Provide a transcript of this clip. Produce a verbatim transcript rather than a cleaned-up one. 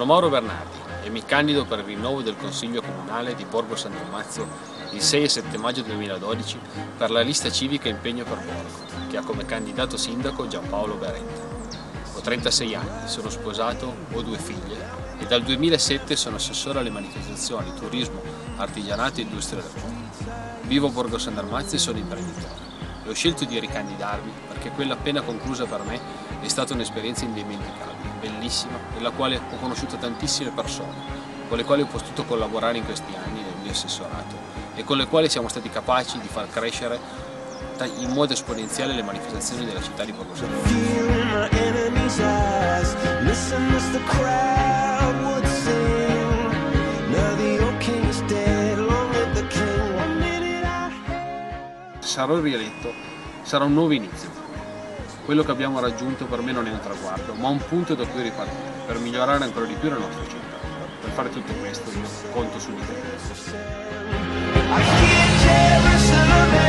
Mauro Bernardi e mi candido per il rinnovo del Consiglio Comunale di Borgo San Dalmazio il sei e sette maggio duemiladodici per la lista civica Impegno per Borgo, che ha come candidato sindaco Giampaolo Berenti. Ho trentasei anni, sono sposato, ho due figlie e dal duemilasette sono assessore alle manifestazioni, turismo, artigianato e industria del porto. Vivo a Borgo San Dalmazio e sono imprenditore. E ho scelto di ricandidarmi perché quella appena conclusa per me è stata un'esperienza indimenticabile, bellissima, nella quale ho conosciuto tantissime persone, con le quali ho potuto collaborare in questi anni nel mio assessorato e con le quali siamo stati capaci di far crescere in modo esponenziale le manifestazioni della città di Borgo San Dalmazio. Se sarò rieletto, sarà un nuovo inizio. Quello che abbiamo raggiunto per me non è un traguardo, ma un punto da cui ripartire, per migliorare ancora di più la nostra città. Per fare tutto questo, io conto su di te.